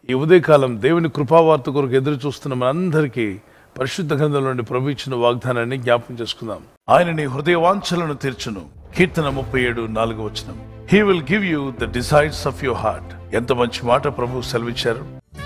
ఈ ఉదయకాలం దేవుని కృపావార్త కొరకు ఎదురు చూస్తున్న మనందరికీ పరిశుద్ధ గ్రంథంలో నుండి ప్రభు ఇచ్చిన వాగ్దానాన్ని జ్ఞాపకం చేసుకుందాం. ఆయన నీ హృదయ వాంఛలను తీర్చును. కీర్తన 37:4. He will give you the desires of your heart. ఎంత మంచి మాట ప్రభు సెలవిచ్చారు.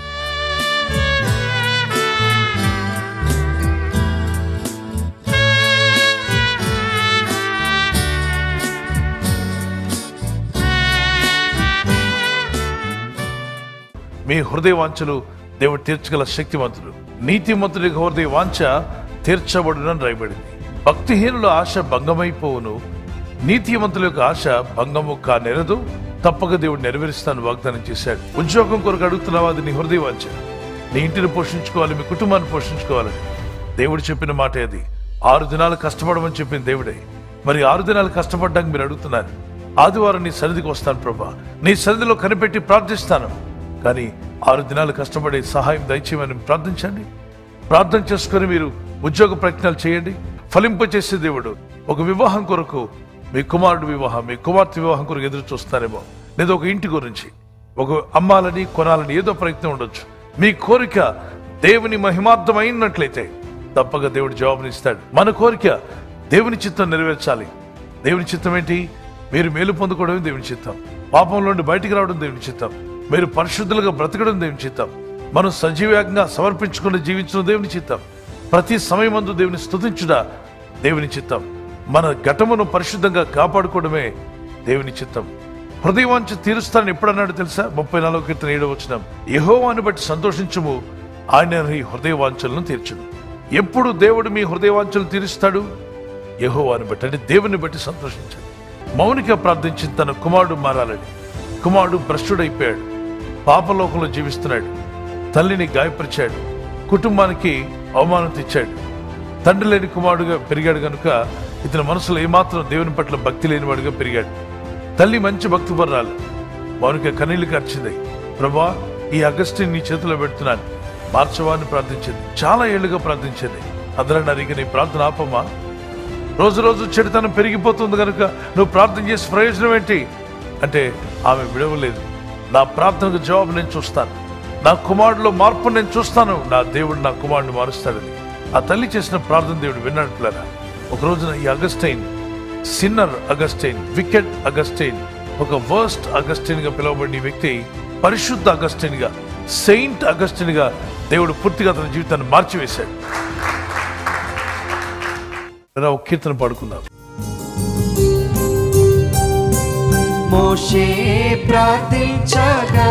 మీ హృదయ వాంఛలు దేవుడు తీర్చగల శక్తివంతుడు. నీతిమంతుడి హృదయ వాంఛ తీర్చబడునని రాయబడింది. భక్తిహీనుల ఆశ భంగమైపోవును, నీతిమంతుల యొక్క ఆశ భంగము కానేరదు. తప్పక దేవుడు నెరవేరుస్తాను వాగ్దానం చేశాడు. ఉద్యోగం కొరకు అడుగుతున్నావా? అది నీ హృదయ వాంఛ. నీ ఇంటిని పోషించుకోవాలి, మీ కుటుంబాన్ని పోషించుకోవాలని దేవుడు చెప్పిన మాట అది. 6 దినాలు కష్టపడమని చెప్పిన దేవుడే. మరి 6 దినాలు కష్టపడ్డానికి మీరు అడుగుతున్నారు. ఆదివారం నీ సన్నిధికి వస్తాను ప్రభా, నీ సన్నిధిలో కనిపెట్టి ప్రార్థిస్తాను, కానీ 6 దినాలు కష్టపడే సహాయం దయచేయమని ప్రార్థించండి. ప్రార్థన చేసుకుని మీరు ఉద్యోగ ప్రయత్నాలు చేయండి. ఫలింపచేసే దేవుడు. ఒక వివాహం కొరకు, మీ కుమారుడు వివాహం, మీ కుమార్తె వివాహం కొరకు ఎదురు చూస్తారేమో, లేదా ఒక ఇంటి గురించి, ఒక అమ్మాలని కొనాలని ఏదో ప్రయత్నం ఉండొచ్చు. మీ కోరిక దేవుని మహిమార్థం అయినట్లయితే తప్పక దేవుడు జవాబునిస్తాడు. మన కోరిక దేవుని చిత్తం నెరవేర్చాలి. దేవుని చిత్తం ఏంటి? మీరు మేలు పొందుకోవడమే దేవుని చిత్తం. పాపంలో నుండి బయటికి రావడం దేవుని చిత్తం. మీరు పరిశుద్ధులుగా బ్రతకడం దేవుని చిత్తం. మనం సజీవంగా సమర్పించుకుని జీవించడం దేవుని చిత్తం. ప్రతి సమయమందు దేవుని స్తుతించుట దేవుని చిత్తం. మన ఘటమును పరిశుద్ధంగా కాపాడుకోవడమే దేవుని చిత్తం. హృదయవాంఛ తీరుస్తానని ఎప్పుడన్నాడు తెలుసా? 34:7. యెహోవాను బట్టి సంతోషించుము, ఆయన నీ హృదయవాంఛలను తీర్చును. ఎప్పుడు దేవుడు మీ హృదయవాంఛలు తీరుస్తాడు? యెహోవాను బట్టి, అంటే దేవుని బట్టి సంతోషించండి. మౌనిక ప్రార్థించిన తన కుమారుడు మారాలని. కుమారుడు భ్రష్టుడైపోయాడు, పాపలోకంలో జీవిస్తున్నాడు, తల్లిని గాయపరిచాడు, కుటుంబానికి అవమానం తెచ్చాడు. తండ్రి లేని కుమారుడుగా పెరిగాడు కనుక ఇతని మనసులో ఏమాత్రం దేవుని పట్ల భక్తి లేనివాడుగా పెరిగాడు. తల్లి మంచి భక్తిపరురాలు. మౌనిక కన్నీళ్లు కార్చింది. ప్రభా, ఈ అగస్టిని నీ చేతిలో పెడుతున్నాను, మార్చవాన్ని ప్రార్థించింది. చాలా ఏళ్లుగా ప్రార్థించింది. అందరన్నారు, ఇక నీ ప్రార్థన ఆపమ్మా, రోజు రోజు చెడుతనం పెరిగిపోతుంది కనుక నువ్వు ప్రార్థన చేసి ప్రయోజనం ఏంటి అంటే ఆమె విడవలేదు. నా ప్రార్థనకు జవాబు నేను చూస్తాను, నా కుమారుడులో మార్పు నేను చూస్తాను, నా దేవుడు నా కుమారుడిని మారుస్తాడని ఆ తల్లి చేసిన ప్రార్థన దేవుడు విన్నట్లేదా? ఒక రోజున ఈ Augustine, sinner Augustine, wicked Augustine, ఒక వర్స్ట్ అగస్టైన్ గా పిలువబడిన వ్యక్తి పరిశుద్ధ అగస్టైన్ గా, సెయింట్ అగస్టైన్ గా దేవుడు పూర్తిగా తన జీవితాన్ని మార్చివేశాడు. ఒక కీర్తన పాడుకుందాం. మోషే ప్రార్థించగా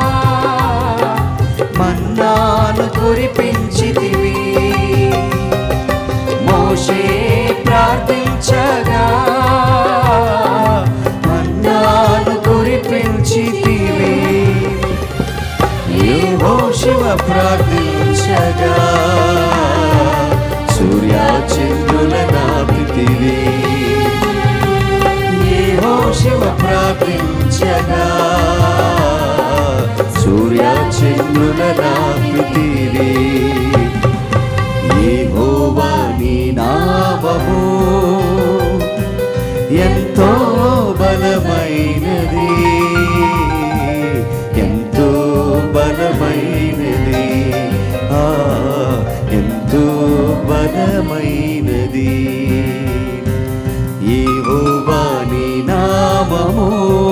మన్నాను కురిపించితివి. మోషే ప్రార్థించగా మన్నాను కురిపించితివి. యెహోషువ ప్రార్థించగా సూర్యచంద్రులనాపితివి. యెహోషువ ప్రార్థించగా సూర్యచంద్రులనాపితివి. యెహోవా నీ నామము ఎంతో బలమైనది, ఎంతో బలమైనది, ఎంతో బలమైనది. యెహోవా నీ నామము.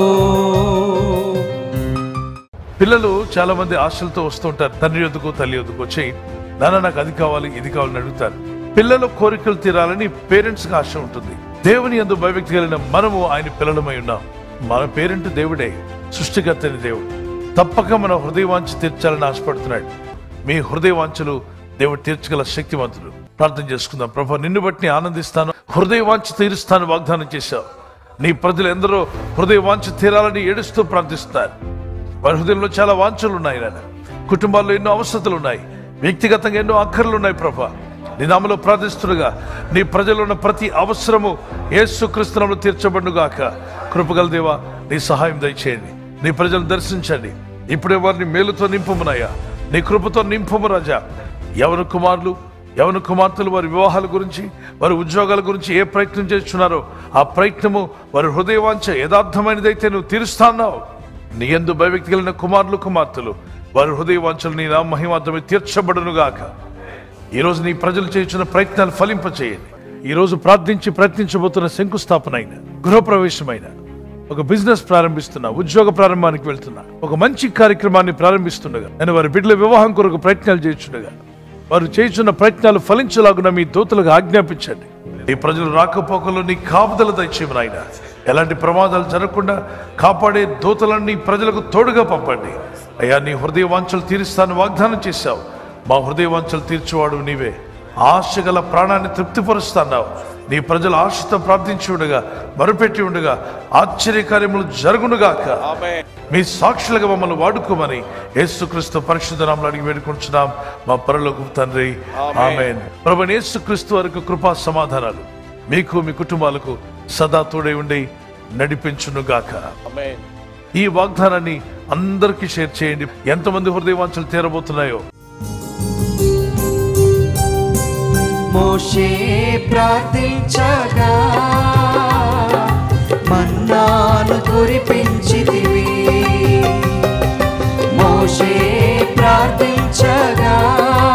పిల్లలు చాలా మంది ఆశలతో వస్తుంటారు. తండ్రి యొద్దకు, తల్లి యొద్దకు వచ్చి, నాన్న నాకు అది కావాలి, ఇది కావాలని అడుగుతారు. పిల్లల కోరికలు తీరాలని పేరెంట్స్ కి ఆశ ఉంటుంది. దేవుని యందు భయభక్తి కలిగిన మనము ఆయన పిల్లలమై ఉన్నాం. మన పేరెంట్ దేవుడే, సృష్టికర్త అయిన దేవుడు. తప్పక మన హృదయవాంఛ తీర్చాలని ఆశపడుతున్నాడు. మీ హృదయవాంఛలు దేవుడు తీర్చగల శక్తివంతుడు. ప్రార్థన చేసుకుందాం. ప్రభా, నిన్ను బట్టి ఆనందిస్తాను, హృదయవాంఛ తీరుస్తాను వాగ్దానం చేశావు. నీ ప్రజలు ఎందరో హృదయవాంఛ తీరాలని ఏడుస్తూ ప్రార్థిస్తున్నారు. వారి హృదయంలో చాలా వాంఛలు ఉన్నాయి నాయన. కుటుంబాల్లో ఎన్నో అవసరతలు ఉన్నాయి, వ్యక్తిగతంగా ఎన్నో అక్కర్లు ఉన్నాయి. ప్రభా, నీ నామములో ప్రార్థిస్తుండగా నీ ప్రజలు ఉన్న ప్రతి అవసరము యేసుక్రీస్తు నామములో తీర్చబడునుగాక. కృపగల దేవా, నీ సహాయం దయచేయండి. నీ ప్రజలను దర్శించండి. ఇప్పుడే వారిని మేలుతో నింపుమునయ్యా, నీ కృపతో నింపుము రాజా. యవన కుమారులు, యవన కుమార్తెలు వారి వివాహాల గురించి, వారి ఉద్యోగాల గురించి ఏ ప్రయత్నం చేస్తున్నారో ఆ ప్రయత్నము వారి హృదయవాంఛ యథార్థమైనదైతే నువ్వు తీరుస్తాన్నావు. నీ యందు భయభక్తి కలిగిన కుమారులు, కుమార్తెలు వారి హృదయ వాంఛలు నీ నామ మహిమార్థమై తీర్చబడును గాక. ఈ రోజు నీ ప్రజలు చేస్తున్న ప్రయత్నాలు ఫలింపచేయండి. ఈ రోజు ప్రార్థించి ప్రయత్నించబోతున్న శంకుస్థాపన అయిన, గృహప్రవేశమైన, ఒక బిజినెస్ ప్రారంభిస్తున్నా, ఉద్యోగ ప్రారంభానికి వెళ్తున్నా, ఒక మంచి కార్యక్రమాన్ని ప్రారంభిస్తుండగా, నేను వారి బిడ్డల వివాహం కొరకు ప్రయత్నాలు చేస్తుండగా, వారు చేస్తున్న ప్రయత్నాలు ఫలించలాగున మీ దూతలకు ఆజ్ఞాపించండి. ఈ ప్రజలు రాకపోకల్లో నీ కాపుదల దయచేయమని ఆయన, ఎలాంటి ప్రమాదాలు జరగకుండా కాపాడే దూతలన్నీ ప్రజలకు తోడుగా పంపండి. అయ్యా, నీ హృదయ వాంఛలు తీరుస్తాను వాగ్దానం చేశావు. మా హృదయ వాంఛలు తీర్చువాడు నీవే. ఆశ గల ప్రాణాన్ని తృప్తిపరుస్తున్నావు. నీ ప్రజలు ఆశతో ప్రార్థించి ఉండగా, మరుపెట్టి ఉండగా ఆశ్చర్యకార్యములు జరుగునుగాక. మీ సాక్షులుగా మమ్మల్ని వాడుకోమని యేసుక్రీస్తు పరిశుద్ధ నామములో అడిగి వేడుకుంటున్నాం మా పరలోకపు తండ్రి, ఆమేన్. ప్రభువైన యేసుక్రీస్తు వారికి కృపా సమాధానాలు మీకు, మీ కుటుంబాలకు సదా తోడై ఉండి నడిపించునుగాక. ఈ వాగ్దానాన్ని అందరికీ షేర్ చేయండి. ఎంతమంది హృదయవాంఛలు తీరబోతున్నాయో. మోషే ప్రార్థించగా మన్నాను కురిపించితివి. మోషే ప్రార్థించగా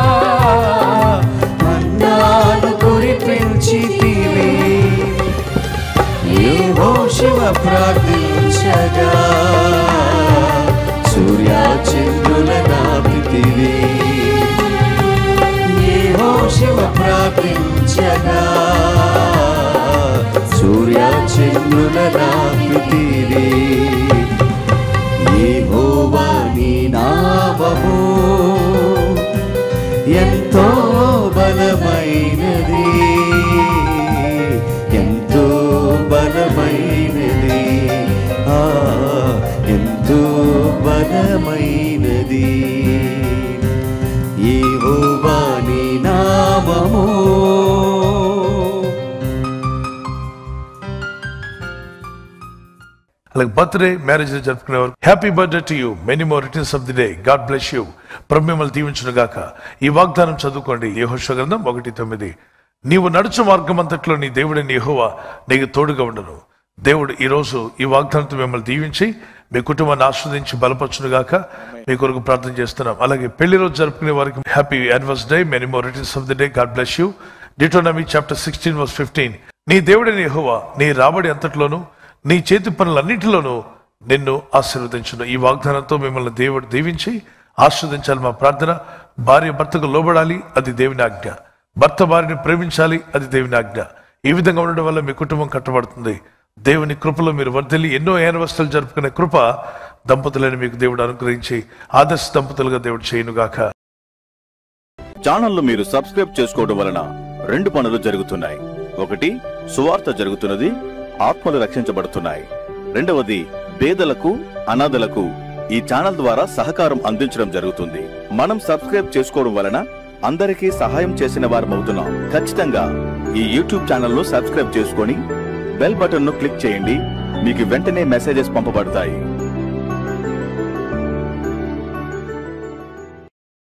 మన్నాను కురిపించితివి. యెహోషువ ప్రార్థించగా సూర్యచంద్రుల నాపితివి. యెహోషువ ప్రార్థించగా సూర్యచంద్రుల నాపితివి. యెహోవా నీ నామము ఎంతో బలమైనది, ఎంతో బలమైనది, ఎంతో బలమైనది. యెహోవా నీ నామము. అలాగే బర్త్డే, మ్యారేజ్ జరుపుకునేవారు happy birthday to you, many more returns of the day. God bless you. ప్రభు మిమ్మల్ని దీవించును గాక. ఈ వాగ్దానం చదువుకోండి. యెహోషువ గ్రంథం 1:9. నీవు నడుచు మార్గం అంతట్లో నీ దేవుడైన యెహోవా నీకు తోడుగా ఉండను. దేవుడు ఈ రోజు ఈ వాగ్దానంతో మిమ్మల్ని దీవించి మీ కుటుంబాన్ని ఆస్వాదించి బలపరచును గాక. మీ కొరకు ప్రార్థన చేస్తున్నాం. అలాగే పెళ్లి రోజు జరుపుకునే వారికి happy anniversary, many more returns of the day. God bless you. Deuteronomy chapter 16:15. నీ దేవుడైన యెహోవా నీ రాబడి అంతట్లోనూ నీ చేతి పనులన్నింటిలోనూ నిన్ను ఆశీర్వదించును. ఈ వాగ్దానంతో మిమ్మల్ని దేవుడు దీవించి ఆశీర్వదించాలి. మా ప్రార్థన. భార్య భర్తకు లోబడాలి, అది దేవుని ఆజ్ఞ. భర్త భార్యని ప్రేమించాలి, అది దేవుని ఆజ్ఞ. ఈ విధంగా ఉండడం వల్ల మీ కుటుంబం కట్టబడుతుంది. దేవుని కృపలో మీరు వర్ధిల్లి ఎన్నో యానివర్సరీలు జరుపుకునే కృప దంపతులని మీకు దేవుడు అనుగ్రహించి ఆదర్శ దంపతులుగా దేవుడు చేయునుగాక. ఛానల్ మీరు సబ్స్క్రైబ్ చేసుకోవడం వలన 2 పనులు జరుగుతున్నాయి. ఒకటి, సువార్త జరుగుతున్నది, ఆత్మలు రక్షించబడుతున్నాయి. రెండవది, పేదలకు, అనాథలకు ఈ ఛానల్ ద్వారా సహకారం అందించడం జరుగుతుంది. మనం సబ్స్క్రైబ్ చేసుకోవడం వలన అందరికీ సహాయం చేసిన వారమవుతున్నాం. ఖచ్చితంగా ఈ యూట్యూబ్ ఛానల్ ను సబ్స్క్రైబ్ చేసుకొని బెల్ బటన్ ను క్లిక్ చేయండి. మీకు వెంటనే మెసేజెస్ పంపబడతాయి.